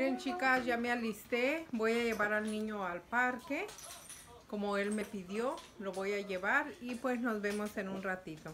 Miren, chicas, ya me alisté. Voy a llevar al niño al parque. Como él me pidió, lo voy a llevar y pues nos vemos en un ratito.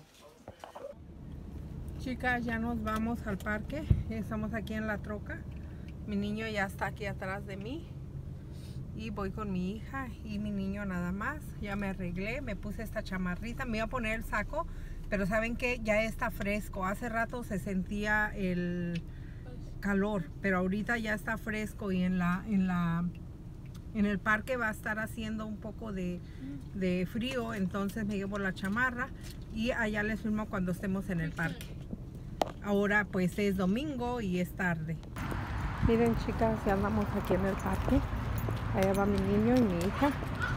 Chicas, ya nos vamos al parque. Estamos aquí en la troca. Mi niño ya está aquí atrás de mí. Y voy con mi hija y mi niño nada más. Ya me arreglé, me puse esta chamarrita. Me iba a poner el saco, pero saben que ya está fresco. Hace rato se sentía el calor, pero ahorita ya está fresco y en el parque va a estar haciendo un poco de frío, entonces me llevo la chamarra y allá les filmo cuando estemos en el parque. Ahora pues es domingo y es tarde. Miren, chicas, ya andamos aquí en el parque. Allá va mi niño y mi hija.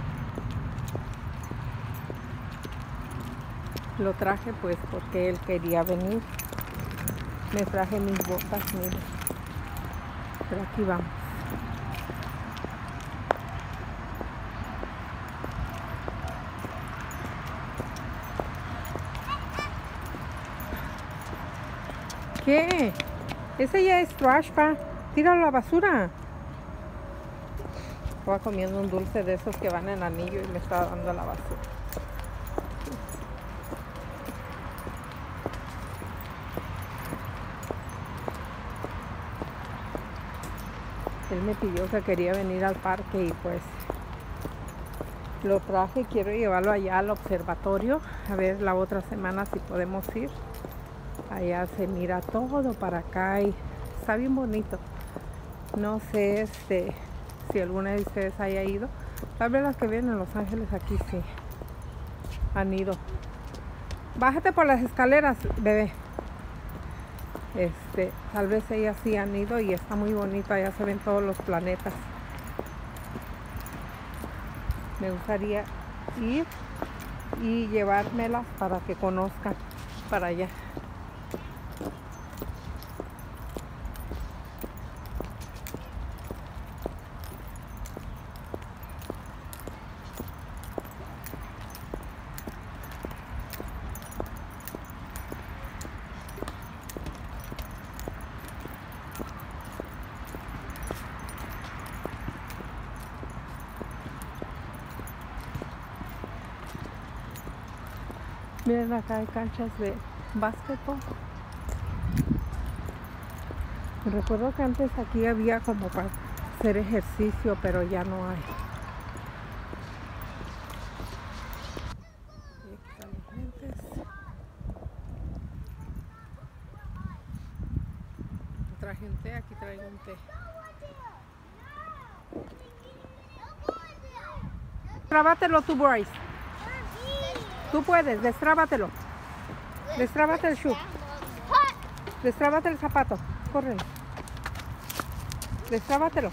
Lo traje pues porque él quería venir. Me traje mis botas, miren. Pero aquí vamos. ¿Qué? Ese ya es trash, pa. Tíralo a la basura. Estaba comiendo un dulce de esos que van en anillo y me estaba dando a la basura. Él me pidió que quería venir al parque y pues lo traje. Quiero llevarlo allá al observatorio. A ver la otra semana si podemos ir. Allá se mira todo para acá y está bien bonito. No sé si alguna de ustedes haya ido. Tal vez las que vienen en Los Ángeles aquí sí han ido. Bájate por las escaleras, bebé. Tal vez ellas sí han ido y está muy bonito. Allá se ven todos los planetas. Me gustaría ir y llevármelas para que conozcan para allá. Miren, acá hay canchas de básquetbol. Recuerdo que antes aquí había como para hacer ejercicio, pero ya no hay. Y aquí están los lentes. Traje un té, aquí traigo un té. Destrábatelo tú, Bryce. Tú puedes, destrábatelo. Destrábate el shoe. Destrábate el zapato. Corre. Destrábatelo.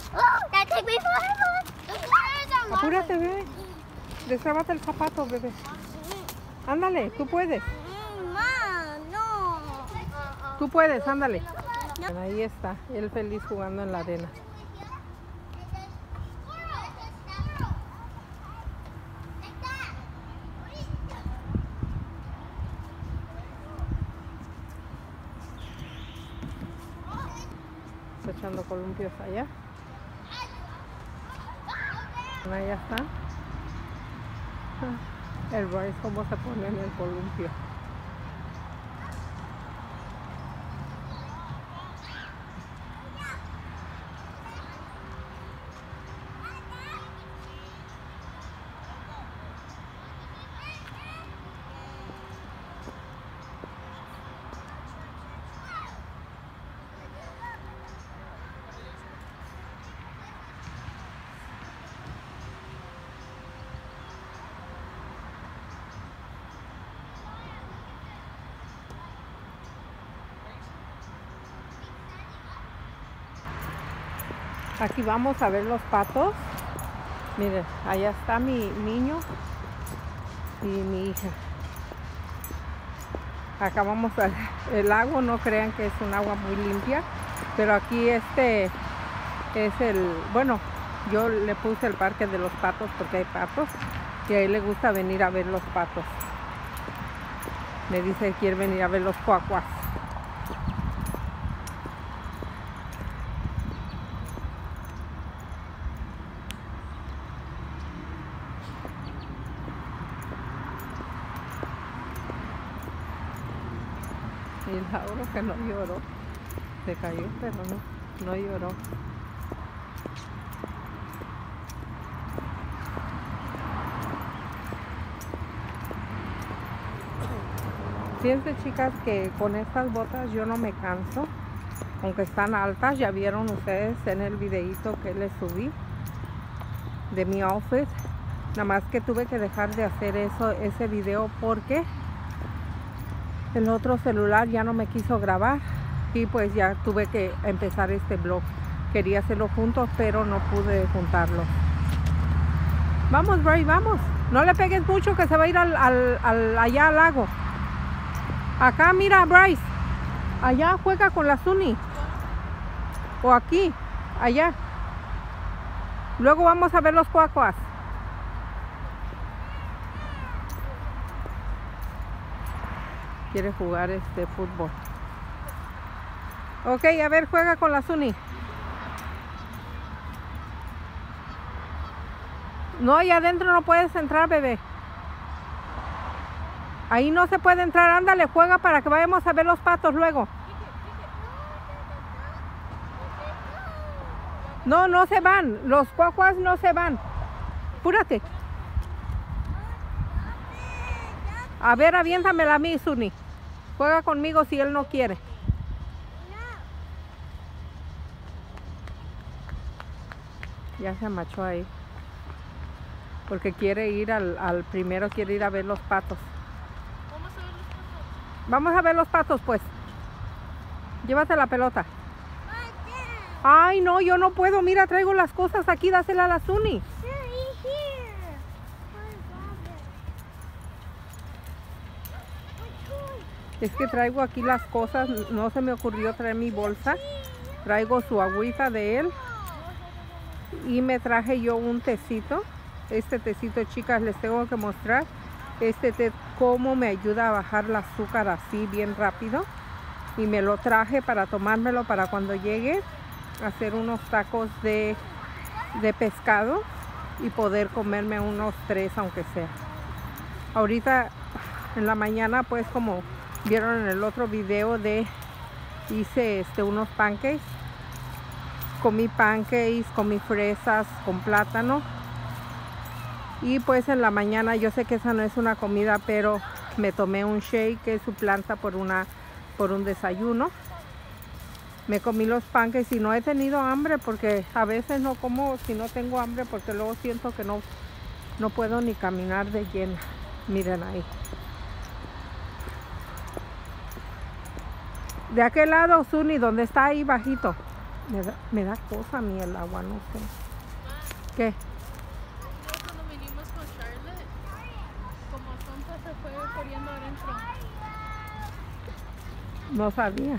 Apúrate, bebé. Destrábate el zapato, bebé. Ándale, tú puedes. Tú puedes, ándale. Ahí está, él feliz jugando en la arena. Echando columpios allá. Ahí está. El Bryce como se pone en el columpio. Aquí vamos a ver los patos. Miren, allá está mi niño y mi hija. Acá vamos al lago, no crean que es un agua muy limpia, pero aquí es bueno, yo le puse el parque de los patos porque hay patos y a él le gusta venir a ver los patos. Me dice que quiere venir a ver los cuacuas. Y Laura que no lloró. Se cayó, pero no lloró. Fíjense, chicas, que con estas botas yo no me canso, aunque están altas. Ya vieron ustedes en el videito que les subí de mi outfit. Nada más que tuve que dejar de hacer ese video porque el otro celular ya no me quiso grabar y pues ya tuve que empezar este vlog. Quería hacerlo juntos, pero no pude juntarlo. Vamos, Bray, vamos. No le pegues mucho que se va a ir allá al lago. Acá, mira, Bryce. Allá juega con la Suni. O aquí, allá. Luego vamos a ver los cuacuas. Quiere jugar fútbol. Ok, a ver, juega con la Suni. No, allá adentro no puedes entrar, bebé. Ahí no se puede entrar. Ándale, juega para que vayamos a ver los patos luego. No, no se van. Los cuacuas no se van. Apúrate. A ver, aviéntamela a mí, Suni. Juega conmigo si él no quiere. Ya se amachó ahí. Porque quiere ir primero, quiere ir a ver los patos. Vamos a ver los patos, pues. Llévate la pelota. Ay, no, yo no puedo. Mira, traigo las cosas aquí. Dásela a la Suni. Es que traigo aquí las cosas. No se me ocurrió traer mi bolsa. Traigo su agüita de él. Y me traje yo un tecito. Este tecito, chicas, les tengo que mostrar. Este té, cómo me ayuda a bajar el azúcar así bien rápido. Y me lo traje para tomármelo para cuando llegue a hacer unos tacos de pescado y poder comerme unos 3 aunque sea. Ahorita en la mañana, pues como vieron en el otro video, hice unos pancakes. Comí pancakes, comí fresas con plátano. Y pues en la mañana, yo sé que esa no es una comida, pero me tomé un shake, que es su planta, por un desayuno. Me comí los pancakes y no he tenido hambre porque a veces no como si no tengo hambre, porque luego siento que no puedo ni caminar de llena. Miren ahí. De aquel lado, Suni, donde está ahí bajito. Me da cosa a mí el agua, no sé. ¿Qué? Cuando vinimos con Charlotte, como tonta se fue corriendo adentro. No sabía.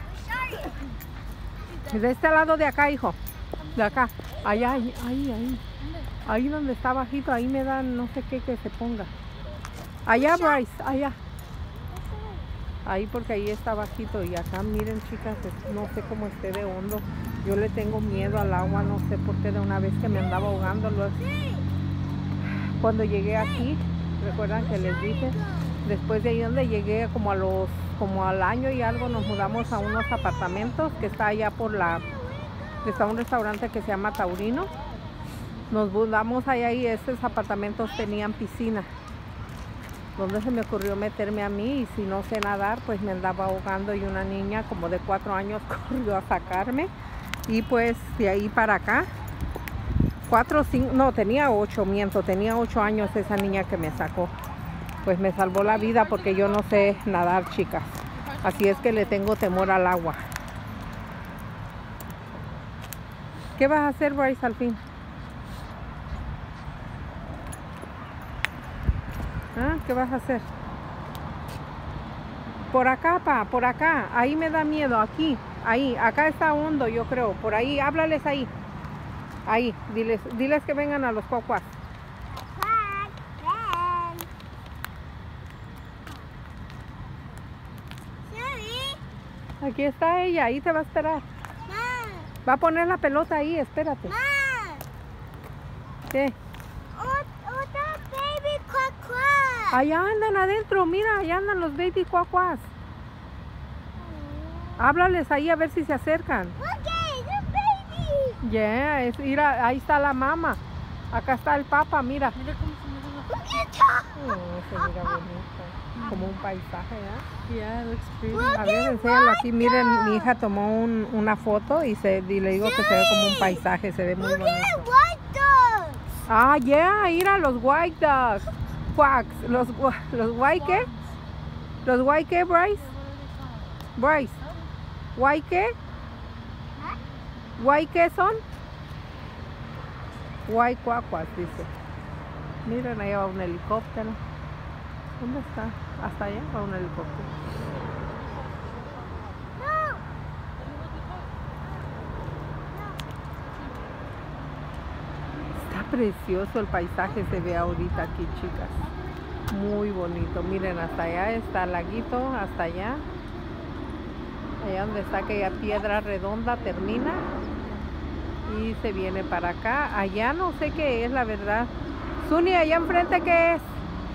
De este lado de acá, hijo. De acá. Allá, ahí. Ahí donde está bajito, ahí me dan no sé qué que se ponga. Allá, Bryce, allá. Ahí porque ahí está bajito y acá, miren, chicas, no sé cómo esté de hondo. Yo le tengo miedo al agua, no sé por qué, de una vez que me andaba ahogando. Cuando llegué aquí, recuerdan que les dije, después de ahí donde llegué como al año y algo, nos mudamos a unos apartamentos que está allá está un restaurante que se llama Taurino. Nos mudamos allá y esos apartamentos tenían piscina. ¿Dónde se me ocurrió meterme a mí? Y si no sé nadar, pues me andaba ahogando y una niña como de 4 años corrió a sacarme. Y pues de ahí para acá, 4, 5, no, tenía 8, tenía 8 años esa niña que me sacó. Pues me salvó la vida porque yo no sé nadar, chicas. Así es que le tengo temor al agua. ¿Qué vas a hacer, Bryce, al fin? ¿Ah? ¿Qué vas a hacer? Por acá, por acá. Ahí me da miedo, aquí. Ahí, acá está hondo, yo creo. Por ahí, háblales ahí. Ahí, diles que vengan a los cuacuas. Aquí está ella, ahí te va a esperar. Va a poner la pelota ahí, espérate. ¿Qué? Allá andan adentro, mira, allá andan los baby cuacuas. Háblales ahí a ver si se acercan. Yeah, mira, ahí está la mamá. Acá está el papa, mira. Mira cómo se mira la Se mira bonito. Como un paisaje, ¿eh? Yeah, it looks pretty. A ver, enséñalo aquí. Miren, mi hija tomó una foto y le digo que se ve como un paisaje. Se ve muy bonito. Ah, yeah, mira los white dogs. Quacks. Los white qué? ¿Los white qué, Bryce? Bryce. ¿White qué? ¿White qué son? White cuacuas, dice. Miren, ahí va un helicóptero. ¿Dónde está? Hasta allá va un helicóptero. Está precioso el paisaje, se ve ahorita aquí, chicas. Muy bonito. Miren, hasta allá está el laguito, hasta allá. Allá donde está aquella piedra redonda termina. Y se viene para acá. Allá no sé qué es, la verdad. Suni, allá enfrente, ¿qué es?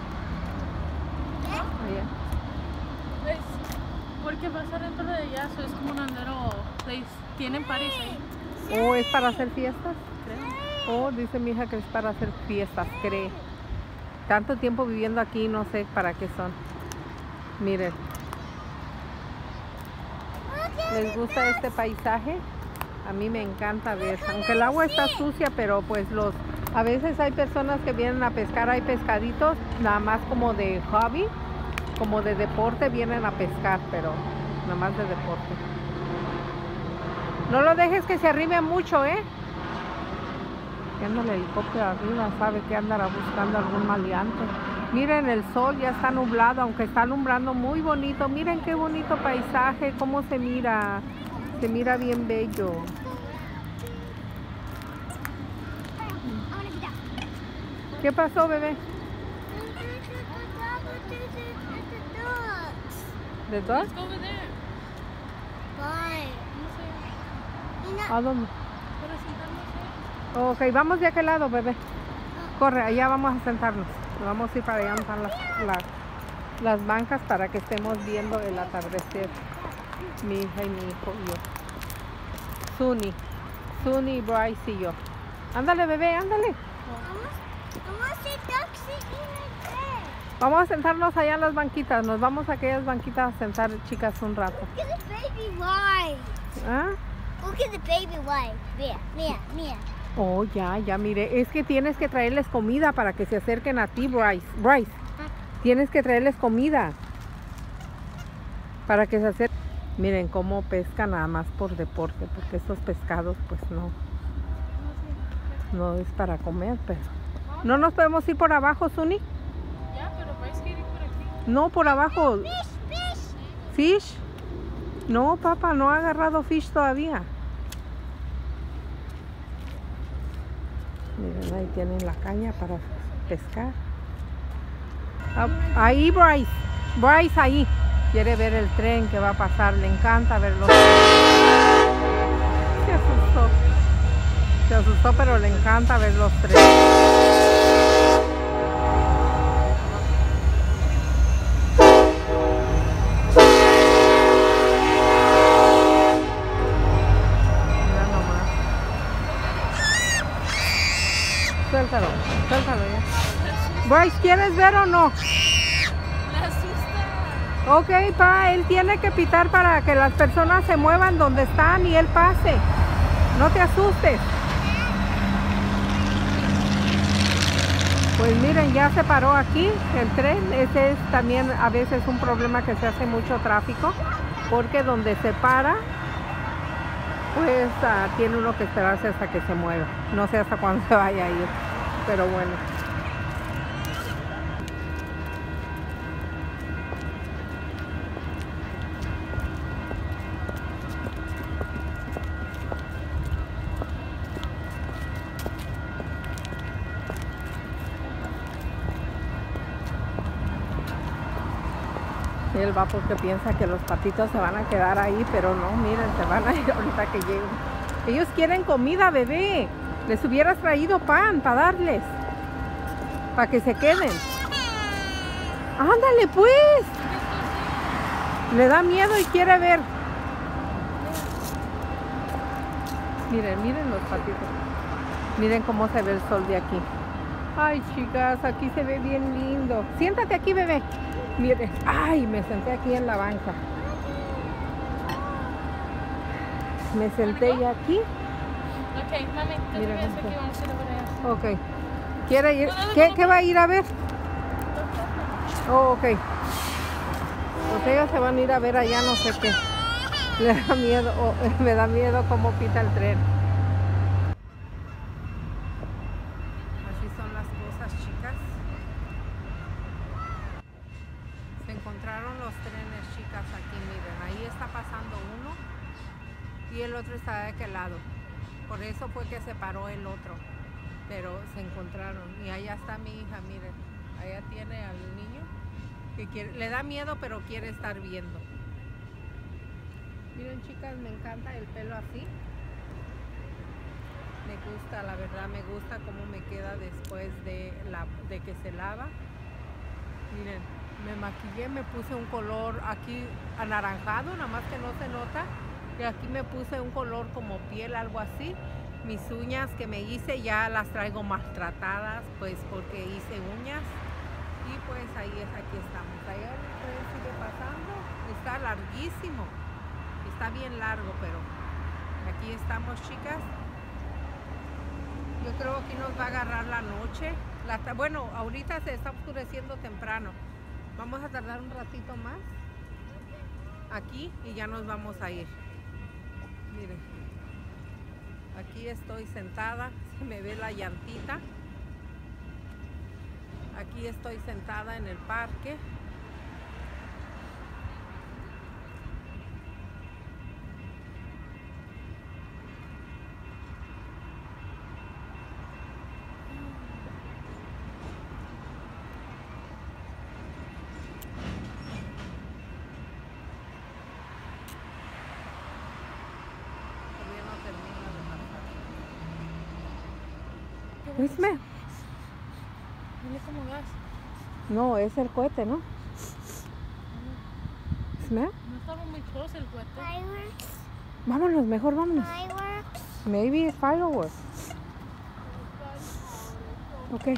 Allá. Es porque va a ser dentro de allá, so es como un andero place. Tienen parties ahí. ¿O es para hacer fiestas? Creo. Oh, dice mi hija que es para hacer fiestas, cree. Tanto tiempo viviendo aquí, no sé para qué son. Miren. ¿Les gusta este paisaje? A mí me encanta ver. Aunque el agua está sucia, pero pues a veces hay personas que vienen a pescar, hay pescaditos, nada más como de hobby, como de deporte vienen a pescar, pero nada más de deporte. No lo dejes que se arrime mucho, ¿eh? Que anda el helicóptero arriba, sabe que andará buscando algún maleante. Miren, el sol ya está nublado, aunque está alumbrando muy bonito. Miren qué bonito paisaje, cómo se mira. Se mira bien bello. ¿Qué pasó, bebé? ¿De dos? Let's go over there. ¿A dónde? Para sentarnos ahí. Ok, vamos de aquel lado, bebé. Corre, allá vamos a sentarnos. Vamos a ir para allá donde están las bancas para que estemos viendo el atardecer. Mi hija y mi hijo y yo. Suni, Bryce y yo. Ándale, bebé, ándale. Vamos a sentarnos allá en las banquitas. Nos vamos a aquellas banquitas a sentar, chicas, un rato. Look at the baby white. ¿Ah? Look at the baby white. Mira. Oh, ya, mire. Es que tienes que traerles comida para que se acerquen a ti, Bryce. Bryce, tienes que traerles comida para que se acerquen. Miren cómo pescan nada más por deporte, porque estos pescados pues no es para comer, pero... ¿No nos podemos ir por abajo, Suni? Ya, pero vais a ir por aquí. No, por abajo. ¿Fish? No, papá, no ha agarrado fish todavía. Miren, ahí tienen la caña para pescar. Ah, ahí, Bryce. Bryce, ahí. Quiere ver el tren que va a pasar. Le encanta verlo. Se asustó. Se asustó, pero le encanta ver los trenes. Suéltalo ya. Bryce, ¿quieres ver o no? Le asusta. Ok, pa, él tiene que pitar para que las personas se muevan donde están y él pase. No te asustes. Pues miren, ya se paró aquí el tren. Ese es también a veces un problema que se hace mucho tráfico, porque donde se para, pues tiene uno que esperarse hasta que se mueva. No sé hasta cuándo se vaya a ir, pero bueno. Él va porque piensa que los patitos se van a quedar ahí, pero no, miren, se van a ir ahorita que lleguen. Ellos quieren comida, bebé. Les hubieras traído pan para darles, para que se queden. Ándale, pues. Le da miedo y quiere ver. Miren, miren los patitos. Miren cómo se ve el sol de aquí. Ay, chicas, aquí se ve bien lindo. Siéntate aquí, bebé. Miren. Ay, me senté aquí en la banca. Me senté ya aquí. Ok, mami, tú te vienes aquí, vamos a ir a ver allá. Ok. ¿Quiere ir? ¿Qué va a ir a ver? Oh, ok. Pues ellas se van a ir a ver allá no sé qué. Le da miedo, me da miedo cómo pita el tren. Así son las cosas, chicas. Se encontraron los trenes, chicas, aquí, miren. Ahí está pasando uno y el otro está de aquel lado. Por eso fue que se paró el otro. Pero se encontraron. Y allá está mi hija, miren. Allá tiene al niño que quiere, le da miedo, pero quiere estar viendo. Miren, chicas, me encanta el pelo así. Me gusta, la verdad, me gusta cómo me queda después de que se lava. Miren, me maquillé, me puse un color aquí anaranjado, nada más que no se nota. Y aquí me puse un color como piel, algo así. Mis uñas que me hice ya las traigo maltratadas, pues porque hice uñas. Y pues ahí es, aquí estamos. Allá el tren sigue pasando, está larguísimo. Está bien largo, pero aquí estamos, chicas. Yo creo que aquí nos va a agarrar la noche. Bueno, ahorita se está oscureciendo temprano. Vamos a tardar un ratito más aquí y ya nos vamos a ir. Miren, aquí estoy sentada, se me ve la llantita. Aquí estoy sentada en el parque. ¿Viste? Dile como gas. No, es el cohete, ¿no? ¿Viste? No estaba muy close el cohete. Fireworks. Vámonos, mejor vámonos. Fireworks. Maybe it's fireworks. Ok.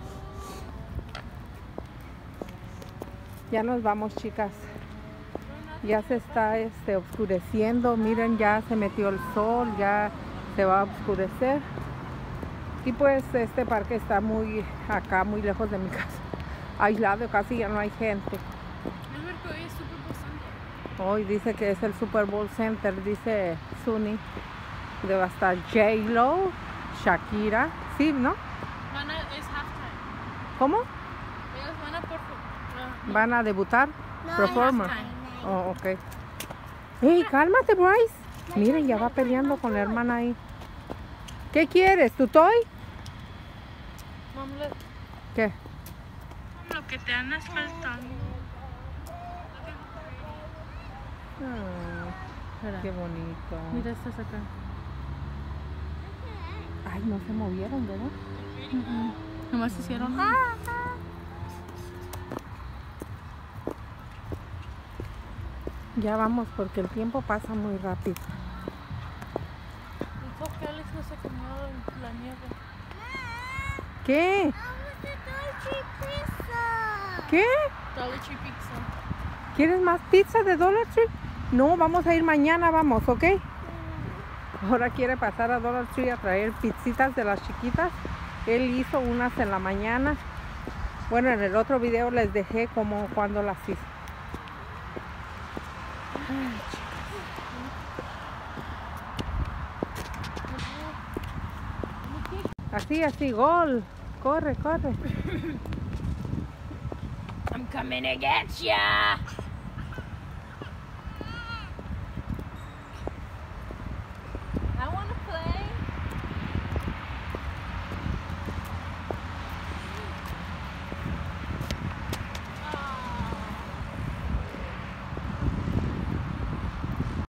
Ya nos vamos, chicas. Ya se está oscureciendo. Miren, ya se metió el sol, ya se va a oscurecer. Y pues este parque está muy acá, muy lejos de mi casa. Aislado, casi ya no hay gente. Es ver que hoy es Super Bowl Sunday. Hoy dice que es el Super Bowl Center, dice Suni. Debe estar J-Lo, Shakira. Sí, ¿no? Es halftime. ¿Cómo? Ellos van a ¿Van a debutar? No, Performer. halftime. Oh, ok. ¡Ey, cálmate, Bryce! Miren, ya va peleando con la hermana ahí. ¿Qué quieres? ¿Tu toy? Mamá, ¿Qué? lo que te andas faltando. Qué bonito. Mira, estás acá. Ay, no se movieron, ¿verdad? Nomás hicieron. Ya vamos porque el tiempo pasa muy rápido. Dijo que Alex no se comió la nieve. ¿Qué? ¿Qué? Dollar Tree Pizza. ¿Quieres más pizza de Dollar Tree? No, vamos a ir mañana, vamos, ¿ok? Ahora quiere pasar a Dollar Tree a traer pizzitas de las chiquitas. Él hizo unas en la mañana. Bueno, en el otro video les dejé como cuando las hizo. Así, así, gol. Corre, corre. I'm coming to get ya.